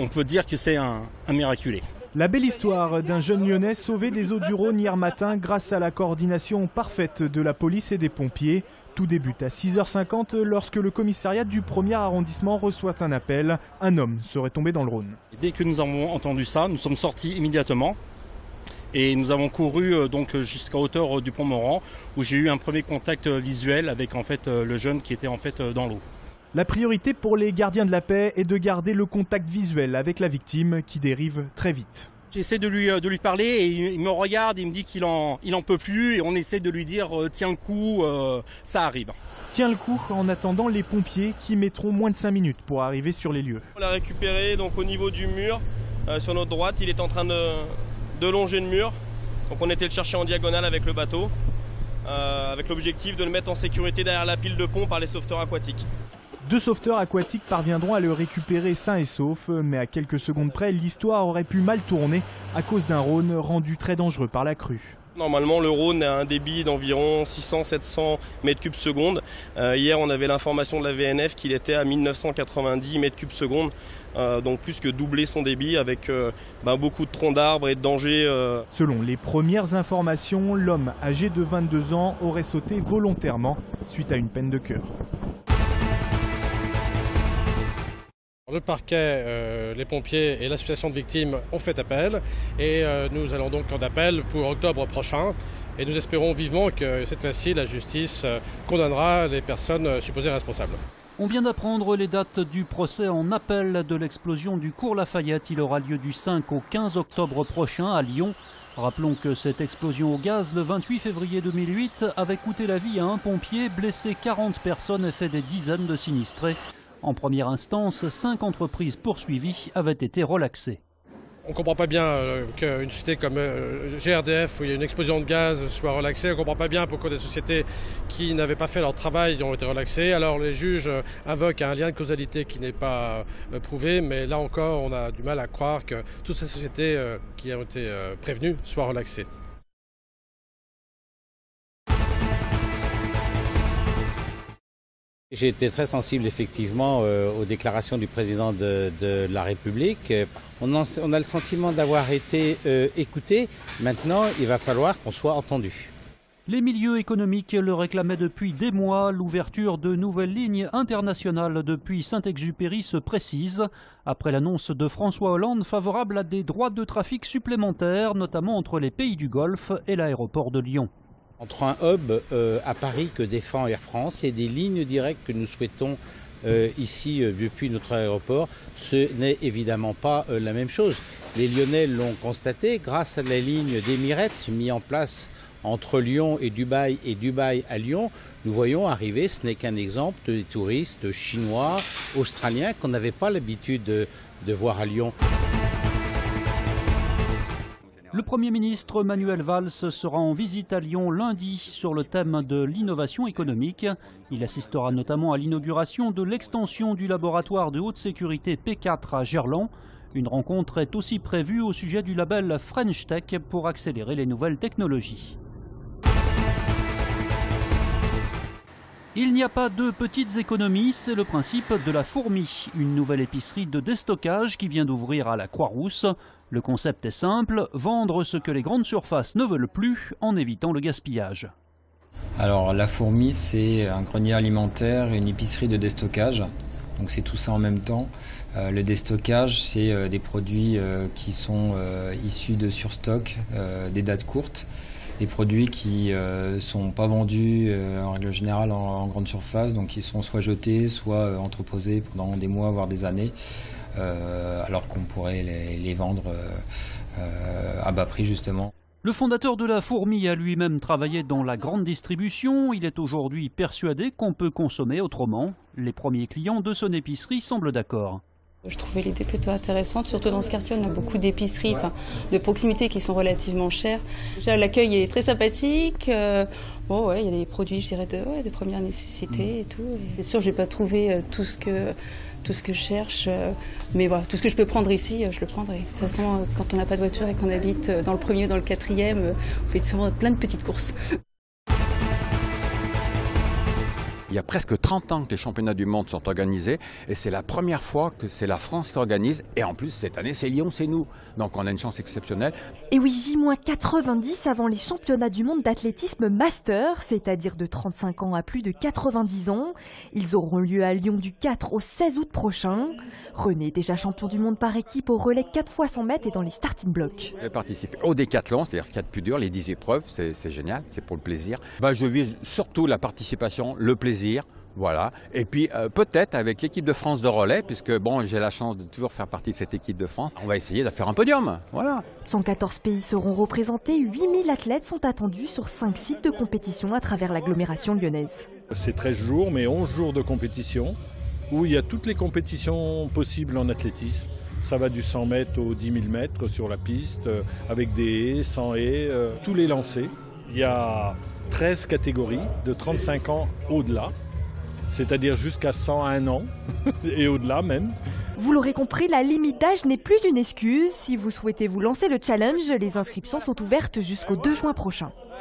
on peut dire que c'est un miraculé. La belle histoire d'un jeune Lyonnais sauvé des eaux du Rhône hier matin grâce à la coordination parfaite de la police et des pompiers. Tout débute à 6h50 lorsque le commissariat du 1er arrondissement reçoit un appel. Un homme serait tombé dans le Rhône. Dès que nous avons entendu ça, nous sommes sortis immédiatement et nous avons couru donc jusqu'à hauteur du pont Morand où j'ai eu un premier contact visuel avec en fait le jeune qui était en fait dans l'eau. La priorité pour les gardiens de la paix est de garder le contact visuel avec la victime qui dérive très vite. J'essaie de lui parler et il me regarde, il me dit qu'il en peut plus et on essaie de lui dire tiens le coup, ça arrive. Tiens le coup en attendant les pompiers qui mettront moins de 5 minutes pour arriver sur les lieux. On l'a récupéré donc au niveau du mur, sur notre droite, il est en train de longer le mur. Donc on était le chercher en diagonale avec le bateau, avec l'objectif de le mettre en sécurité derrière la pile de pont par les sauveteurs aquatiques. 2 sauveteurs aquatiques parviendront à le récupérer sain et sauf, mais à quelques secondes près, l'histoire aurait pu mal tourner à cause d'un Rhône rendu très dangereux par la crue. Normalement, le Rhône a un débit d'environ 600-700 mètres cubes seconde. Hier, on avait l'information de la VNF qu'il était à 1990 mètres cubes seconde, donc plus que doubler son débit avec beaucoup de troncs d'arbres et de dangers. Selon les premières informations, l'homme âgé de 22 ans aurait sauté volontairement suite à une peine de cœur. Le parquet, les pompiers et l'association de victimes ont fait appel et nous allons donc en appel pour octobre prochain et nous espérons vivement que cette fois-ci la justice condamnera les personnes supposées responsables. On vient d'apprendre les dates du procès en appel de l'explosion du cours Lafayette. Il aura lieu du 5 au 15 octobre prochain à Lyon. Rappelons que cette explosion au gaz le 28 février 2008 avait coûté la vie à un pompier, blessé 40 personnes et fait des dizaines de sinistrés. En première instance, 5 entreprises poursuivies avaient été relaxées. On ne comprend pas bien qu'une société comme GRDF, où il y a une explosion de gaz, soit relaxée. On ne comprend pas bien pourquoi des sociétés qui n'avaient pas fait leur travail ont été relaxées. Alors les juges invoquent un lien de causalité qui n'est pas prouvé, mais là encore, on a du mal à croire que toutes ces sociétés qui ont été prévenues soient relaxées. J'ai été très sensible effectivement aux déclarations du président de la République. On a le sentiment d'avoir été écouté. Maintenant, il va falloir qu'on soit entendu. Les milieux économiques le réclamaient depuis des mois. L'ouverture de nouvelles lignes internationales depuis Saint-Exupéry se précise. Après l'annonce de François Hollande favorable à des droits de trafic supplémentaires, notamment entre les pays du Golfe et l'aéroport de Lyon. Entre un hub à Paris que défend Air France et des lignes directes que nous souhaitons ici depuis notre aéroport, ce n'est évidemment pas la même chose. Les Lyonnais l'ont constaté grâce à la ligne d'Emirates mise en place entre Lyon et Dubaï à Lyon. Nous voyons arriver, ce n'est qu'un exemple, des touristes chinois, australiens qu'on n'avait pas l'habitude de voir à Lyon. Le Premier ministre Manuel Valls sera en visite à Lyon lundi sur le thème de l'innovation économique. Il assistera notamment à l'inauguration de l'extension du laboratoire de haute sécurité P4 à Gerland. Une rencontre est aussi prévue au sujet du label French Tech pour accélérer les nouvelles technologies. Il n'y a pas de petites économies, c'est le principe de la fourmi, une nouvelle épicerie de déstockage qui vient d'ouvrir à la Croix-Rousse. Le concept est simple, vendre ce que les grandes surfaces ne veulent plus en évitant le gaspillage. Alors la fourmi, c'est un grenier alimentaire et une épicerie de déstockage. Donc c'est tout ça en même temps. Le déstockage, c'est des produits qui sont issus de surstock, des dates courtes. Des produits qui ne sont pas vendus en règle générale en grande surface, donc ils sont soit jetés, soit entreposés pendant des mois, voire des années, alors qu'on pourrait les vendre à bas prix justement. Le fondateur de la fourmi a lui-même travaillé dans la grande distribution. Il est aujourd'hui persuadé qu'on peut consommer autrement. Les premiers clients de son épicerie semblent d'accord. Je trouvais l'idée plutôt intéressante, surtout dans ce quartier, on a beaucoup d'épiceries de proximité qui sont relativement chères. L'accueil est très sympathique, il y a des produits je dirais, de première nécessité et tout. C'est sûr, je n'ai pas trouvé tout ce que je cherche, mais voilà, tout ce que je peux prendre ici, je le prendrai. De toute façon, quand on n'a pas de voiture et qu'on habite dans le 1er ou dans le 4e, on fait souvent plein de petites courses. Il y a presque 30 ans que les championnats du monde sont organisés et c'est la première fois que c'est la France qui organise. Et en plus, cette année, c'est Lyon, c'est nous. Donc on a une chance exceptionnelle. Et oui, J-90 avant les championnats du monde d'athlétisme master, c'est-à-dire de 35 ans à plus de 90 ans. Ils auront lieu à Lyon du 4 au 16 août prochain. René, déjà champion du monde par équipe au relais 4 x 100 mètres et dans les starting blocks. Je vais participer au décathlon, c'est-à-dire ce qu'il y a de plus dur, les 10 épreuves, c'est génial, c'est pour le plaisir. Je vise surtout la participation, le plaisir. Voilà. Et puis peut-être avec l'équipe de France de relais, puisque bon, j'ai la chance de toujours faire partie de cette équipe de France, on va essayer de faire un podium. Voilà. 114 pays seront représentés, 8000 athlètes sont attendus sur 5 sites de compétition à travers l'agglomération lyonnaise. C'est 13 jours, mais 11 jours de compétition, où il y a toutes les compétitions possibles en athlétisme. Ça va du 100 mètres au 10 000 mètres sur la piste, avec des haies, sans haies, tous les lancers. Il y a 13 catégories de 35 ans au-delà, c'est-à-dire jusqu'à 101 ans et au-delà même. Vous l'aurez compris, la limite d'âge n'est plus une excuse. Si vous souhaitez vous lancer le challenge, les inscriptions sont ouvertes jusqu'au 2 juin prochain.